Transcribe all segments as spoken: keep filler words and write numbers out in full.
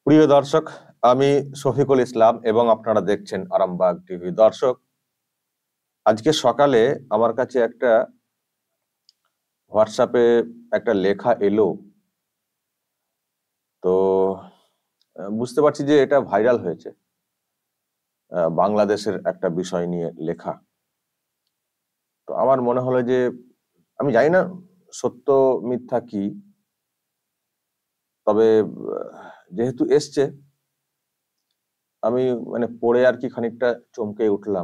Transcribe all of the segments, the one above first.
প্রিয় দর্শক, আমি শফিকুল ইসলাম এবং আপনারা দেখছেন আরামবাগ টিভি। দর্শক, আজকে সকালে আমার কাছে একটা হোয়াটসঅ্যাপে একটা লেখা এলো। তো আহ, বুঝতে পারছি যে এটা ভাইরাল হয়েছে। আহ, বাংলাদেশের একটা বিষয় নিয়ে লেখা। তো আমার মনে হলো যে আমি জানি না সত্য মিথ্যা কি, তবে আহ, যেহেতু এসছে, আমি মানে পড়ে আর কি খানিকটা চমকে উঠলাম।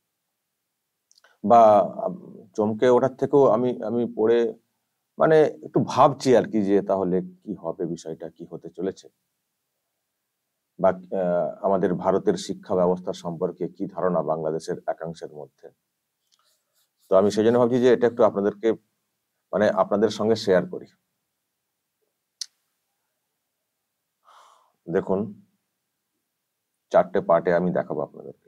বা আম, চমকে ওঠার থেকেও আমি আমি পড়ে মানে একটু ভাবছি আর কি, যে তাহলে কি হবে, বিষয়টা কি হতে চলেছে, বা আহ, আমাদের ভারতের শিক্ষা ব্যবস্থা সম্পর্কে কি ধারণা বাংলাদেশের একাংশের মধ্যে। তো আমি সেই জন্য ভাবছি যে এটা একটু আপনাদেরকে মানে আপনাদের সঙ্গে শেয়ার করি। দেখুন, চারটে পার্টে আমি দেখাবো আপনাদেরকে।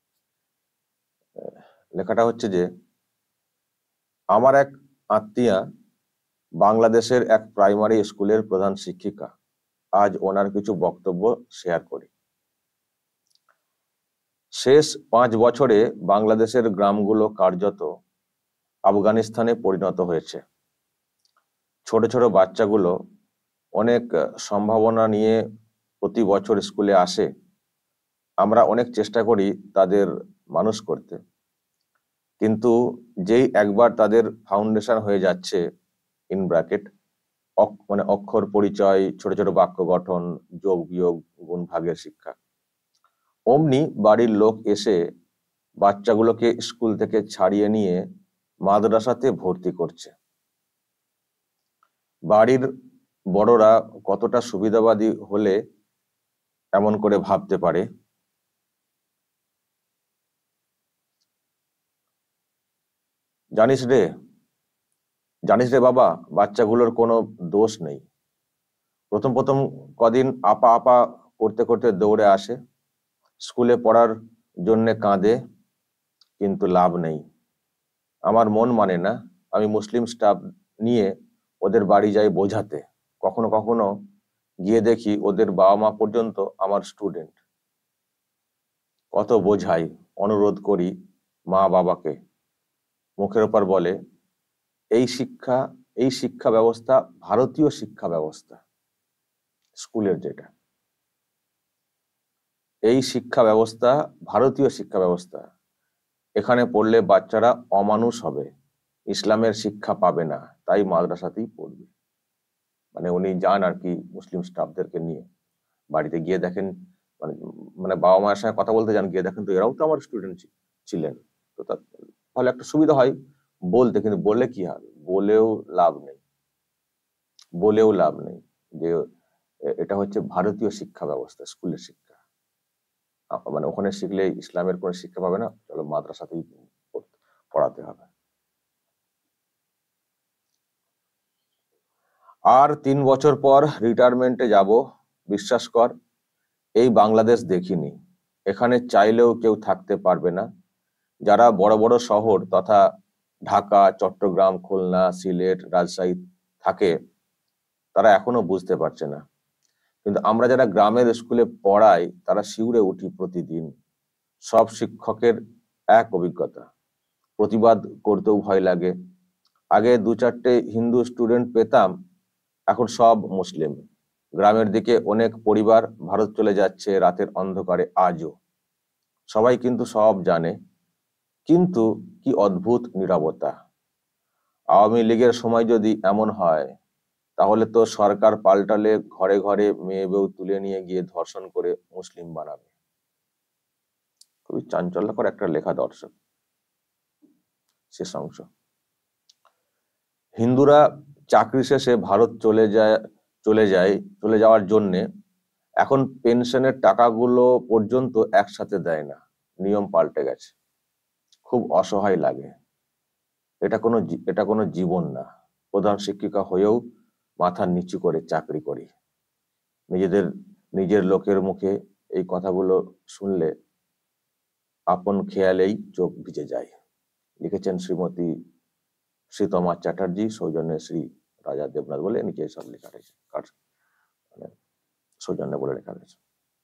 লেখাটা হচ্ছে যে, আমার এক আত্মীয়া বাংলাদেশের এক প্রাইমারি স্কুলের প্রধান শিক্ষিকা। আজ ওনার কিছু বক্তব্য শেয়ার করি। শেষ পাঁচ বছরে বাংলাদেশের গ্রামগুলো কার্যত আফগানিস্তানে পরিণত হয়েছে। ছোট ছোট বাচ্চাগুলো অনেক সম্ভাবনা নিয়ে প্রতি বছর স্কুলে আসে। আমরা অনেক চেষ্টা করি তাদের মানুষ করতে, কিন্তু যেই একবার তাদের ফাউন্ডেশন হয়ে যাচ্ছে, ইন ব্র্যাকেট মানে অক্ষর পরিচয়, ছোট ছোট বাক্য গঠন, যোগ বিয়োগ, গুণ ভাগের শিক্ষা, অমনি বাড়ির লোক এসে বাচ্চাগুলোকে স্কুল থেকে ছাড়িয়ে নিয়ে মাদ্রাসাতে ভর্তি করছে। বাড়ির বড়রা কতটা সুবিধাবাদী হলে এমন করে ভাবতে পারে? জানিস রে জানিস রে বাবা, বাচ্চাগুলোর কোনো দোষ নেই। প্রথম প্রথম কদিন আপা আপা করতে করতে দৌড়ে আসে, স্কুলে পড়ার জন্যে কাঁদে, কিন্তু লাভ নেই। আমার মন মানে না। আমি মুসলিম স্টাফ নিয়ে ওদের বাড়ি যাই বোঝাতে। কখনো কখনো গিয়ে দেখি ওদের বাবা মা পর্যন্ত আমার স্টুডেন্ট। কত বোঝাই, অনুরোধ করি মা বাবাকে, মুখের ওপর বলে এই শিক্ষা এই শিক্ষা ব্যবস্থা ভারতীয় শিক্ষা ব্যবস্থা, স্কুলের যেটা, এই শিক্ষা ব্যবস্থা ভারতীয় শিক্ষা ব্যবস্থা। এখানে পড়লে বাচ্চারা অমানুষ হবে, ইসলামের শিক্ষা পাবে না, তাই মাদ্রাসাতেই পড়বে। মানে উনি যান আর কি মুসলিম স্টাফদেরকে নিয়ে, বাড়িতে গিয়ে দেখেন, মানে মানে বাবা মায়ের সঙ্গে কথা বলতে যান, গিয়ে দেখেন তো এরাও তো আমার স্টুডেন্ট ছিলেন। তো তার ফলে একটা সুবিধা হয় বলতে, কিন্তু বললে কি হবে, বলেও লাভ নেই বলেও লাভ নেই যে এ- এটা হচ্ছে ভারতীয় শিক্ষা ব্যবস্থা, স্কুলের শিক্ষা। আ- মানে ওখানে শিখলে ইসলামের কোনো শিক্ষা পাবে না, চলো মাদ্রাসাতেই পড়তে- পড়াতে হবে। আর তিন বছর পর রিটায়ারমেন্টে যাব, বিশ্বাস কর, এই বাংলাদেশ দেখিনি। এখানে চাইলেও কেউ থাকতে পারবে না। যারা বড় বড় শহর তথা ঢাকা, চট্টগ্রাম, খুলনা, সিলেট, রাজশাহী থাকে, তারা এখনো বুঝতে পারছে না। কিন্তু আমরা যারা গ্রামের স্কুলে পড়াই, তারা শিউরে উঠি প্রতিদিন। সব শিক্ষকের এক অভিজ্ঞতা, প্রতিবাদ করতেও ভয় লাগে। আগে দু চারটে হিন্দু স্টুডেন্ট পেতাম, এখন সব মুসলিম। গ্রামের দিকে অনেক পরিবার ভারত চলে যাচ্ছে রাতের অন্ধকারে আজও। সবাই কিন্তু সব জানে, কিন্তু কি অদ্ভুত নীরবতা। আওয়ামী লীগের সময় যদি এমন হয়, তাহলে তো সরকার পাল্টালে ঘরে ঘরে মেয়ে বউ তুলে নিয়ে গিয়ে ধর্ষণ করে মুসলিম বানাবে। খুবই চাঞ্চল্যকর একটা লেখা। দর্শক, শেষ অংশ, হিন্দুরা চাকরি শেষে ভারত চলে যায় চলে যায় চলে যাওয়ার জন্যে এখন পেনশনের টাকাগুলো পর্যন্ত একসাথে দেয় না, নিয়ম পাল্টে গেছে। খুব অসহায় লাগে। এটা কোনো জী- এটা কোনো জীবন না। প্রধান শিক্ষিকা হয়েও মাথা নিচু করে চাকরি করি। নিজেদের নিজের লোকের মুখে এই কথাগুলো শুনলে আপন খেয়ালেই চোখ ভিজে যায়। লিখেছেন শ্রীমতী শ্রীতমা চ্যাটার্জি, সৌজন্যে শ্রী রাজা দেবনাথ, বলে নিচে সব লেখা রয়েছে। কার- মানে সৌজন্যে বলে লেখা রয়েছে।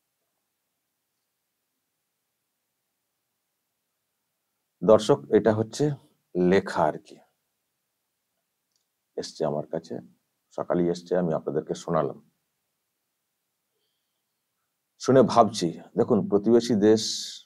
দর্শক, এটা হচ্ছে লেখা আর কি, এসছে আমার কাছে, সকালেই এসছে, আমি আপনাদেরকে শোনালাম। শুনে ভাবছি, দেখুন প্রতিবেশী দেশ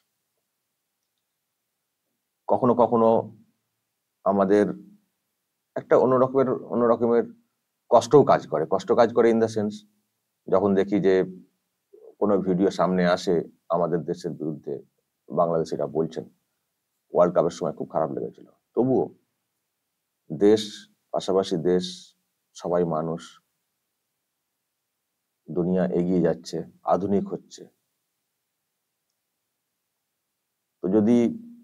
কখনো কখনো আমাদের একটা অন্য রকমের অন্য রকমের কষ্টও কাজ করে। কষ্ট কাজ করে ইন দ্য সেন্স, যখন দেখি যে কোনো ভিডিও সামনে আসে আমাদের দেশের বিরুদ্ধে, বাংলাদেশিরা বলছেন, ওয়ার্ল্ড কাপের সময় খুব খারাপ লেগেছিল। তবুও দেশ, পাশাপাশি দেশ, সবাই মানুষ, দুনিয়া এগিয়ে যাচ্ছে, আধুনিক হচ্ছে। তো যদি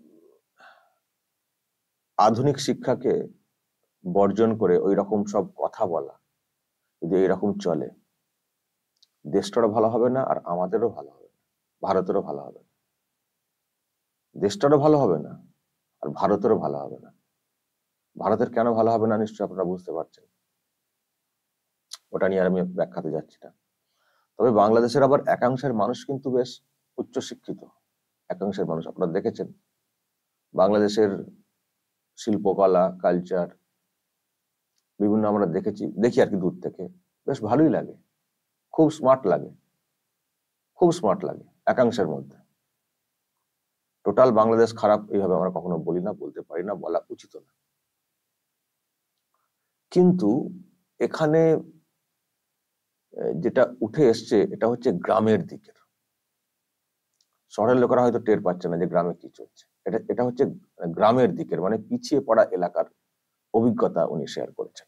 আধুনিক শিক্ষাকে বর্জন করে ওই রকম সব কথা বলা যদি এইরকম চলে, দেশটারও ভালো হবে না, আর আমাদেরও ভালো হবে না, ভারতেরও ভালো হবে না। দেশটারও ভালো হবে না, আর ভারতেরও ভালো হবে না। ভারতের কেন ভালো হবে না নিশ্চয়ই আপনারা বুঝতে পারছেন, ওটা নিয়ে আর আমি ব্যাখ্যাতে যাচ্ছি না। তবে বাংলাদেশের আবার একাংশের মানুষ কিন্তু বেশ উচ্চশিক্ষিত। একাংশের মানুষ আপনারা দেখেছেন, বাংলাদেশের শিল্পকলা, কালচার বিভিন্ন আমরা দেখেছি, দেখি আর কি দূর থেকে, বেশ ভালোই লাগে, খুব স্মার্ট লাগে, খুব স্মার্ট লাগে একাংশের মধ্যে। টোটাল বাংলাদেশ খারাপ এইভাবে আমরা কখনো বলি না, বলতে পারি না, বলা উচিত না। কিন্তু এখানে যেটা উঠে এসছে, এটা হচ্ছে গ্রামের দিকের। শহরের লোকেরা হয়তো টের পাচ্ছে না যে গ্রামে কি চলছে। এটা এটা হচ্ছে গ্রামের দিকের, মানে পিছিয়ে পড়া এলাকার অভিজ্ঞতা উনি শেয়ার করেছেন।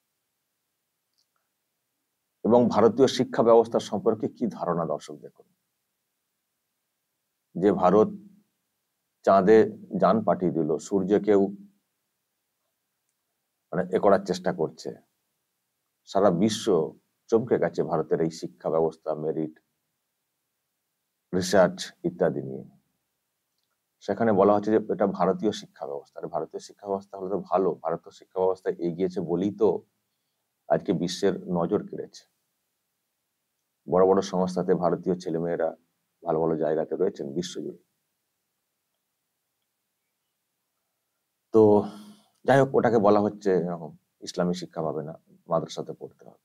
এবং ভারতীয় শিক্ষা ব্যবস্থা সম্পর্কে কি ধারণা, দর্শক দেখুন, যে ভারত চাঁদে যান পাঠিয়ে দিল, সূর্যকেও মানে এ করার চেষ্টা করছে, সারা বিশ্ব চমকে গেছে ভারতের এই শিক্ষা ব্যবস্থা, মেরিট, রিসার্চ ইত্যাদি নিয়ে। সেখানে বলা হচ্ছে যে এটা ভারতীয় শিক্ষা ব্যবস্থা। ভারতীয় শিক্ষা ব্যবস্থা হলে তো ভালো, ভারতীয় শিক্ষা ব্যবস্থা এগিয়েছে বলেই তো আজকে বিশ্বের নজর কেড়েছে। বড় বড় সংস্থাতে ভারতীয় ছেলেমেয়েরা ভালো ভালো জায়গাতে রয়েছেন বিশ্বজুড়ে। তো যাই হোক, ওটাকে বলা হচ্ছে এরকম ইসলামী শিক্ষা পাবে না, মাদ্রাসাতে পড়তে হবে।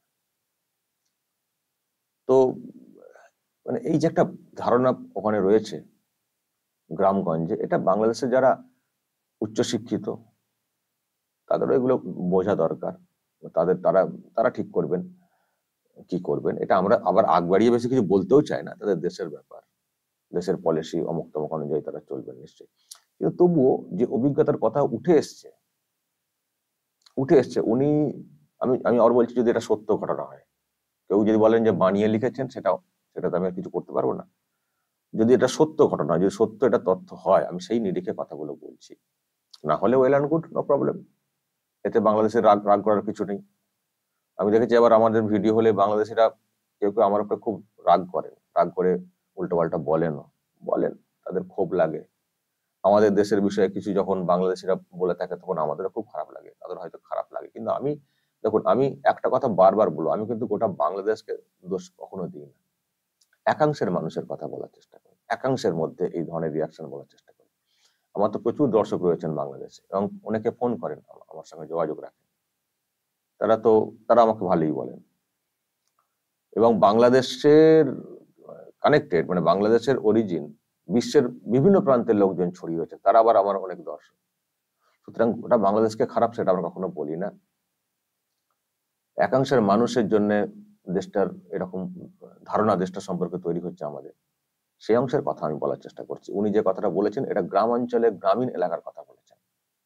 তো মানে এই যে একটা ধারণা ওখানে রয়েছে গ্রামগঞ্জে, এটা বাংলাদেশে যারা উচ্চশিক্ষিত তাদেরও এগুলো বোঝা দরকার। তাদের তারা তারা ঠিক করবেন কি করবেন। এটা আমরা আবার আগ বাড়িয়ে বেশি কিছু বলতেও চাই না, তাদের দেশের ব্যাপার, দেশের পলিসি অমুক তমুক অনুযায়ী তারা চলবেন নিশ্চয়ই। কিন্তু তবুও যে অভিজ্ঞতার কথা উঠে এসছে উঠে এসছে উনি, আমি আমি আর বলছি, যদি এটা সত্য ঘটনা হয়, কেউ যদি বলেন যে বানিয়ে লিখেছেন, সেটাও সেটা তো আমি আর কিছু করতে পারবো না। যদি এটা সত্য ঘটনা, যদি সত্য এটা তথ্য হয়, আমি সেই নিরিখে কথাগুলো বলছি। না হলে well and good, no problem, এতে বাংলাদেশের রাগ রাগ করার কিছু নেই। আমি দেখেছি আবার আমাদের ভিডিও হলে বাংলাদেশিরা কেউ কেউ আমার উপরে খুব রাগ করেন, রাগ করে উল্টো পাল্টা বলেনও, বলেন, তাদের ক্ষোভ লাগে। আমাদের দেশের বিষয়ে কিছু যখন বাংলাদেশিরা বলে থাকে, তখন আমাদেরও খুব খারাপ লাগে, তাদের হয়তো খারাপ লাগে। কিন্তু আমি, দেখুন, আমি একটা কথা বারবার বলবো, আমি কিন্তু গোটা বাংলাদেশকে দোষ কখনো দিই না। একাংশের মানুষের কথা বলার চেষ্টা করি, একাংশের মধ্যে এই ধরনের রিয়াকশন বলার চেষ্টা করি। আমার তো প্রচুর দর্শক রয়েছেন বাংলাদেশে, এবং অনেকে ফোন করেন, আমার সঙ্গে যোগাযোগ রাখেন, তারা তো তারা আমাকে ভালোই বলেন। এবং বাংলাদেশের কানেক্টেড, মানে বাংলাদেশের অরিজিন বিশ্বের বিভিন্ন প্রান্তের লোকজন ছড়িয়ে রয়েছে, তারা আবার আমার অনেক দর্শক। সুতরাং ওটা বাংলাদেশকে খারাপ সেটা আমরা কখনো বলি না। একাংশের মানুষের জন্য দেশটার এরকম ধারণা দেশটা সম্পর্কে তৈরি হচ্ছে আমাদের, সেই অংশের কথা আমি বলার চেষ্টা করছি। উনি যে কথাটা বলেছেন, এটা গ্রাম অঞ্চলে গ্রামীণ এলাকার কথা বলেছেন।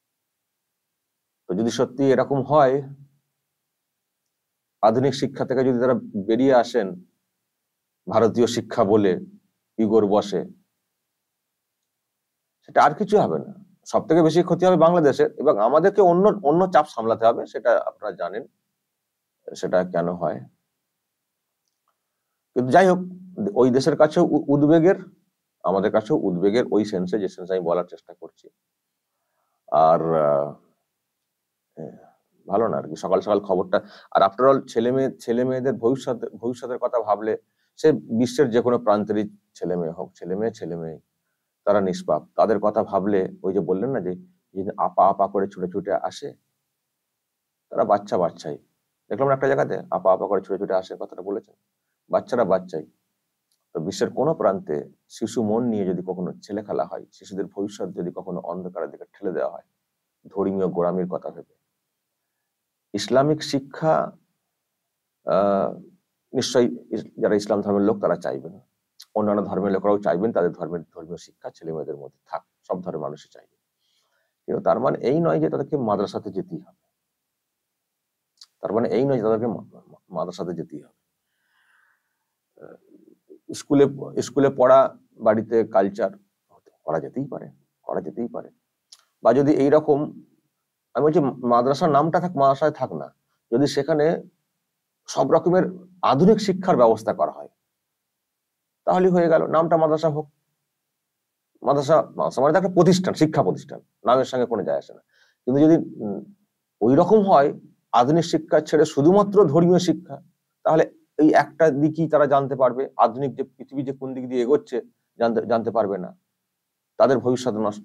তো যদি সত্যি এরকম হয়, আধুনিক শিক্ষা থেকে যদি তারা বেরিয়ে আসেন ভারতীয় শিক্ষা বলে ইগোর বসে, সেটা আর কিছু হবে না। সব থেকে বেশি ক্ষতি হবে বাংলাদেশের, এবং আমাদেরকে অন্য অন্য চাপ সামলাতে হবে, সেটা আপনারা জানেন সেটা কেন হয়। কিন্তু যাই হোক, ওই দেশের কাছেও উদ্বেগের, আমাদের কাছেও উদ্বেগের, ওই সেন্সে, যে সেন্সে আমি বলার চেষ্টা করছি। আর ভালো না আর কি সকাল সকাল খবরটা। আর আফটার অল ছেলে মেয়ে ছেলে মেয়েদের ভবিষ্যৎ ভবিষ্যতের কথা ভাবলে সে বিশ্বের যে কোনো প্রান্তেরই ছেলে মেয়ে হোক, ছেলে মেয়ে ছেলে মেয়ে তারা নিষ্পাপ। তাদের কথা ভাবলে ওই যে বললেন না যে আপা আপা করে ছুটে ছুটে আসে, তারা বাচ্চা বাচ্চাই। দেখলাম একটা জায়গাতে আপা আপা করে ছুটে ছুটে আসে, কথাটা বলেছেন, বাচ্চারা বাচ্চাই। তো বিশ্বের কোনো প্রান্তে শিশু মন নিয়ে যদি কখনো ছেলে খেলা হয়, শিশুদের ভবিষ্যৎ যদি কখনো অন্ধকারের দিকে ঠেলে দেওয়া হয় ধর্মীয় গোড়ামির কথা ভেবে, ইসলামিক শিক্ষা আহ নিশ্চয়ই যারা ইসলাম ধর্মের লোক তারা চাইবেন, অন্যান্য ধর্মের লোকরাও চাইবেন তাদের ধর্মের ধর্মীয় শিক্ষা ছেলে মেয়েদের মধ্যে থাক, সব ধর্মের মানুষই চাইবে। কিন্তু তার মানে এই নয় যে তাদেরকে মাদ্রাসাতে যেতেই হবে, তার মানে এই নয় যে তাদেরকে মাদ্রাসাতে যেতেই হবে। স্কুলে স্কুলে পড়া, বাড়িতে কালচার করা যেতেই পারে, করা যেতেই পারে। বা যদি এইরকম, আমি বলছি মাদ্রাসার নামটা থাক, মাদ্রাসায় থাক না, যদি সেখানে সব রকমের আধুনিক শিক্ষার ব্যবস্থা করা হয় তাহলে হয়ে গেল, নামটা মাদ্রাসা হোক। মাদ্রাসা মাদ্রাসা মানে একটা প্রতিষ্ঠান, শিক্ষা প্রতিষ্ঠান, নামের সঙ্গে কোনো যায় আসে না। কিন্তু যদি ওই রকম হয় আধুনিক শিক্ষা ছেড়ে শুধুমাত্র ধর্মীয় শিক্ষা, তাহলে এই একটা দিকই তারা জানতে পারবে, আধুনিক যে পৃথিবী যে কোন দিক দিয়ে এগোচ্ছে জানতে জানতে পারবে না, তাদের ভবিষ্যৎ নষ্ট।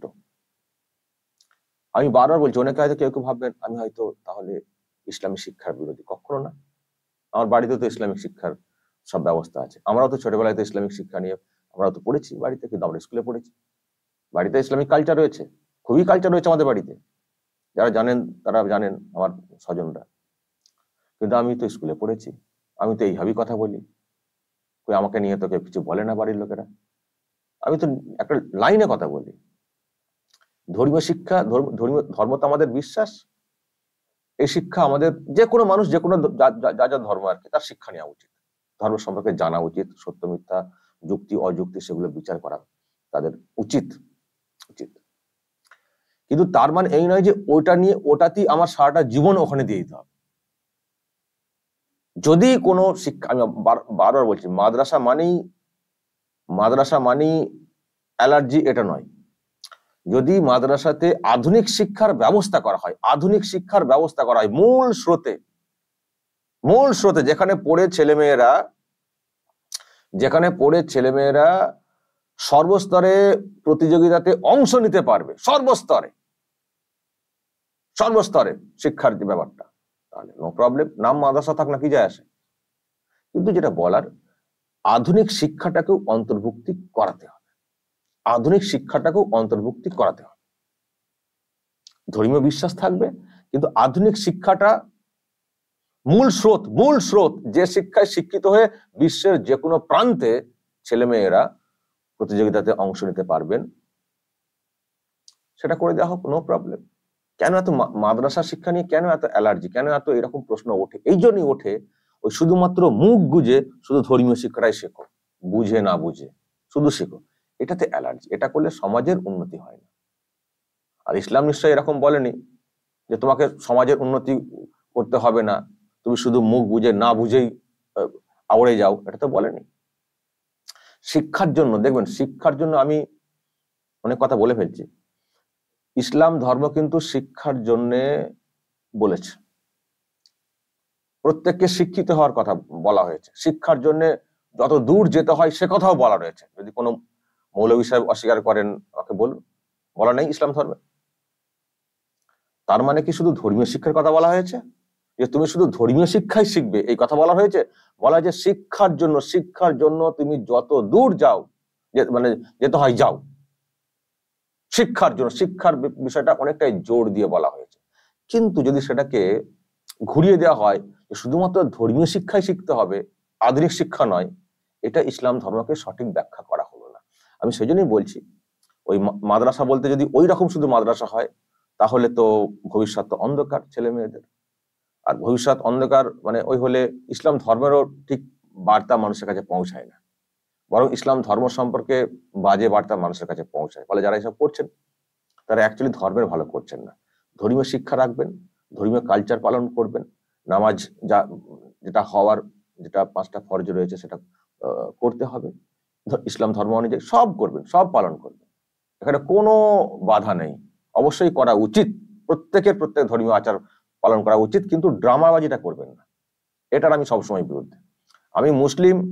আমি বারবার বলছি, অনেকে হয়তো কেউ কেউ ভাববেন আমি হয়তো তাহলে ইসলামী শিক্ষার বিরোধী, কখনো না। আমার বাড়িতে তো ইসলামিক শিক্ষার সব ব্যবস্থা আছে, আমরাও তো ছোটবেলায় তো ইসলামিক শিক্ষা নিয়ে আমরাও তো পড়েছি বাড়িতে, কিন্তু আমরা স্কুলে পড়েছি, বাড়িতে ইসলামিক কালচার রয়েছে, খুবই কালচার রয়েছে আমাদের বাড়িতে, যারা জানেন তারা জানেন, আমার স্বজনরা। কিন্তু আমি তো স্কুলে পড়েছি, আমি তো এইভাবেই কথা বলি, কই আমাকে নিয়ে তো কেউ কিছু বলে না বাড়ির লোকেরা, আমি তো একটা লাইনে কথা বলি। ধর্মীয় শিক্ষা, ধর্মীয় ধর্ম তো আমাদের বিশ্বাস, এই শিক্ষা আমাদের যে কোনো মানুষ যে কোনো যা যা ধর্ম আর কি তার শিক্ষা নেওয়া উচিত, ধর্ম সম্পর্কে জানা উচিত, সত্য মিথ্যা, যুক্তি অযুক্তি সেগুলো বিচার করা তাদের উচিত উচিত কিন্তু তার মানে এই নয় যে ওটা নিয়ে ওটাতেই আমার সারাটা জীবন ওখানে দিয়ে দিতে হবে। যদি কোনো শিক্ষা, আমি বারবার বলছি, মাদ্রাসা মানেই মাদ্রাসা মানেই অ্যালার্জি এটা নয়। যদি মাদ্রাসাতে আধুনিক শিক্ষার ব্যবস্থা করা হয়, আধুনিক শিক্ষার ব্যবস্থা করা হয় মূল স্রোতে, মূল স্রোতে যেখানে পড়ে ছেলেমেয়েরা যেখানে পড়ে ছেলেমেয়েরা সর্বস্তরে প্রতিযোগিতাতে অংশ নিতে পারবে, সর্বস্তরে সর্বস্তরে শিক্ষার যে ব্যাপারটা, তাহলে নো প্রবলেম, নাম মাদ্রাসা থাক না, কি যায় আসে। কিন্তু যেটা বলার, আধুনিক শিক্ষাটাকেও অন্তর্ভুক্তি করাতে হবে, আধুনিক শিক্ষাটাকেও অন্তর্ভুক্তি করাতে হবে। ধর্মীয় বিশ্বাস থাকবে, কিন্তু আধুনিক শিক্ষাটা মূল স্রোত, মূল স্রোত যে শিক্ষায় শিক্ষিত হয়ে বিশ্বের যে কোনো প্রান্তে ছেলেমেয়েরা প্রতিযোগিতাতে অংশ নিতে পারবেন, সেটা করে দেওয়া হোক, নো প্রবলেম। কেন এত মাদ্রাসা শিক্ষা নিয়ে কেন এত অ্যালার্জি, কেন এত এরকম প্রশ্ন ওঠে? এই জন্যই ওঠে, ওই শুধুমাত্র মুখ গুজে শুধু ধর্মীয় শিক্ষাটাই শেখো, বুঝে না বুঝে শুধু শেখো, এটাতে অ্যালার্জি। এটা করলে সমাজের উন্নতি হয় না। আর ইসলাম নিশ্চয়ই এরকম বলেনি যে তোমাকে সমাজের উন্নতি করতে হবে না, তুমি শুধু মুখ বুঝে না বুঝেই আওড়ে যাও, এটা তো বলেনি। শিক্ষার জন্য দেখবেন, শিক্ষার জন্য আমি অনেক কথা বলে ফেলছি, ইসলাম ধর্ম কিন্তু শিক্ষার জন্য বলেছে, প্রত্যেককে শিক্ষিত হওয়ার কথা বলা হয়েছে, শিক্ষার জন্য যত দূর যেতে হয় সে কথাও বলা রয়েছে। যদি কোনো মৌলভী সাহেব অস্বীকার করেন আমাকে বলুন, বলা নেই ইসলাম ধর্মে? তার মানে কি শুধু ধর্মীয় শিক্ষার কথা বলা হয়েছে যে তুমি শুধু ধর্মীয় শিক্ষাই শিখবে, এই কথা বলা হয়েছে? বলা যে শিক্ষার জন্য, শিক্ষার জন্য তুমি যত দূর যাও, মানে যেতে হয় যাও, শিক্ষার জন্য, শিক্ষার বিষয়টা অনেকটাই জোর দিয়ে বলা হয়েছে। কিন্তু যদি সেটাকে ঘুরিয়ে দেওয়া হয় শুধুমাত্র ধর্মীয় শিক্ষাই শিখতে হবে, আধুনিক শিক্ষা নয়, এটা ইসলাম ধর্মকে সঠিক ব্যাখ্যা করা হলো না। আমি সেই জন্যই বলছি, ওই মাদ্রাসা বলতে যদি ওই রকম শুধু মাদ্রাসা হয় তাহলে তো ভবিষ্যৎ অন্ধকার ছেলে মেয়েদের। আর ভবিষ্যৎ অন্ধকার মানে ওই হলে ইসলাম ধর্মেরও ঠিক বার্তা মানুষের কাছে পৌঁছায় না, বরং ইসলাম ধর্ম সম্পর্কে বাজে বার্তা মানুষের কাছে পৌঁছায়। ফলে যারা এসব করছেন তারা অ্যাকচুয়ালি ধর্মের ভালো করছেন না। ধর্মীয় শিক্ষা রাখবেন, ধর্মীয় কালচার পালন করবেন, নামাজ যা যেটা হওয়ার, যেটা পাঁচটা ফরজ রয়েছে সেটা করতে হবে, ইসলাম ধর্ম অনুযায়ী সব করবেন, সব পালন করবেন, এখানে কোনো বাধা নেই। অবশ্যই করা উচিত, প্রত্যেকের প্রত্যেক ধর্মীয় আচার পালন করা উচিত, কিন্তু ড্রামাবাজিটা করবেন না, এটার আমি সবসময় বিরুদ্ধে। আমি মুসলিম,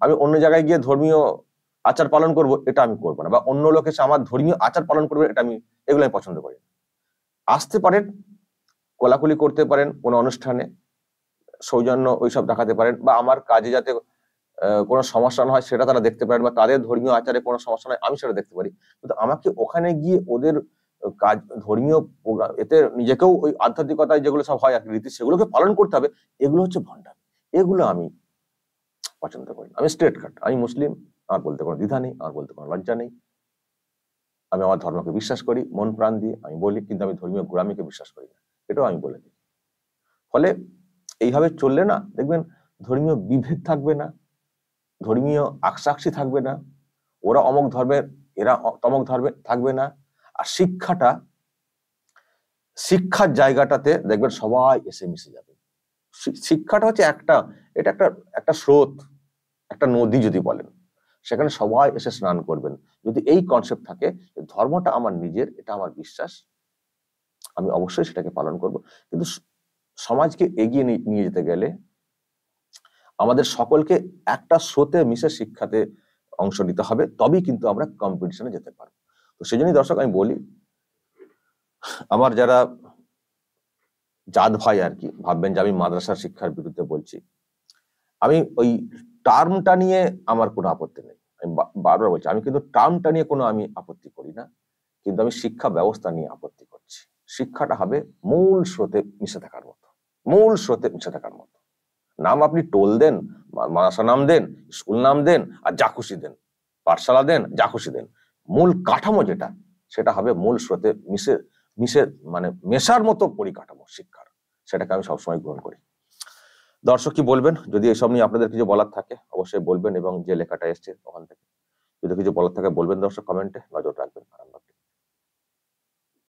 আমি অন্য জায়গায় গিয়ে ধর্মীয় আচার পালন করব, এটা আমি করবো না, বা অন্য লোক এসে আমার ধর্মীয় আচার পালন করবে, এটা আমি এগুলো আমি পছন্দ করি না। আসতে পারেন, কোলাকুলি করতে পারেন, কোনো অনুষ্ঠানে সৌজন্য ওইসব দেখাতে পারেন, বা আমার কাজে যাতে কোনো সমস্যা না হয় সেটা তারা দেখতে পারেন, বা তাদের ধর্মীয় আচারে কোনো সমস্যা নয় আমি সেটা দেখতে পারি। কিন্তু আমাকে ওখানে গিয়ে ওদের কাজ ধর্মীয় প্রোগ্রাম এতে নিজেকেও ওই আধ্যাত্মিকতায় যেগুলো সব হয় রীতি সেগুলোকে পালন করতে হবে, এগুলো হচ্ছে ভণ্ডামি। এগুলো আমি পছন্দ করি না। আমি স্ট্রেট কাট, আমি মুসলিম, আমার বলতে কোনো দ্বিধা নেই, আমার বলতে কোনো লজ্জা নেই। আমি আমার ধর্মকে বিশ্বাস করি মন প্রাণ দিয়ে, আমি বলি, কিন্তু আমি ধর্মীয় গোড়ামিকে বিশ্বাস করি না, এটাও আমি বলে দিই। ফলে এইভাবে চললে না দেখবেন ধর্মীয় বিভেদ থাকবে না, ধর্মীয় আকসাক্ষী থাকবে না, ওরা অমুক ধর্মের এরা তমক ধর্মের থাকবে না। আর শিক্ষাটা শিক্ষার জায়গাটাতে দেখবেন সবাই এসে মিশে যাবে। শিক্ষাটা হচ্ছে একটা, এটা একটা একটা স্রোত, একটা নদী যদি বলেন, সেখানে সবাই এসে স্নান করবেন। যদি এই কনসেপ্ট থাকে ধর্মটা আমার নিজের, এটা আমার বিশ্বাস, আমি অবশ্যই সেটাকে পালন করব। কিন্তু সমাজকে এগিয়ে নিয়ে যেতে গেলে আমাদের সকলকে একটা স্রোতে মিশে শিক্ষাতে অংশ নিতে হবে, তবেই কিন্তু আমরা কম্পিটিশনে যেতে পারবো। তো সেই জন্যই দর্শক আমি বলি, আমার যারা জাত ভাই আর কি ভাববেন যে আমি মাদ্রাসার শিক্ষার বিরুদ্ধে বলছি, আমি ওই টার্মটা নিয়ে আমার কোনো আপত্তি নেই। আমি বারবার বলছি, আমি কিন্তু টার্মটা নিয়ে কোনো আমি আপত্তি করি না, কিন্তু আমি শিক্ষা ব্যবস্থা নিয়ে আপত্তি করছি। শিক্ষাটা হবে মূল স্রোতে মিশে থাকার মতো, মূল স্রোতে মিশে থাকার মতো। নাম আপনি টোল দেন, মাদ্রাসা নাম দেন, স্কুল নাম দেন, আর যা খুশি দেন, পাঠশালা দেন, যা খুশি দেন, মূল কাঠামো যেটা সেটা হবে মূল স্রোতে মিশে মিশে মানে মেশার মতো পরিকাঠামো শিক্ষার, সেটাকে আমি সবসময় গ্রহণ করি। দর্শক কি বলবেন? যদি এসব নিয়ে আপনাদের কিছু বলার থাকে অবশ্যই বলবেন, এবং যে লেখাটা এসছে ওখান থেকে যদি কিছু বলার থাকে বলবেন দর্শক, কমেন্টে নজর রাখবেন।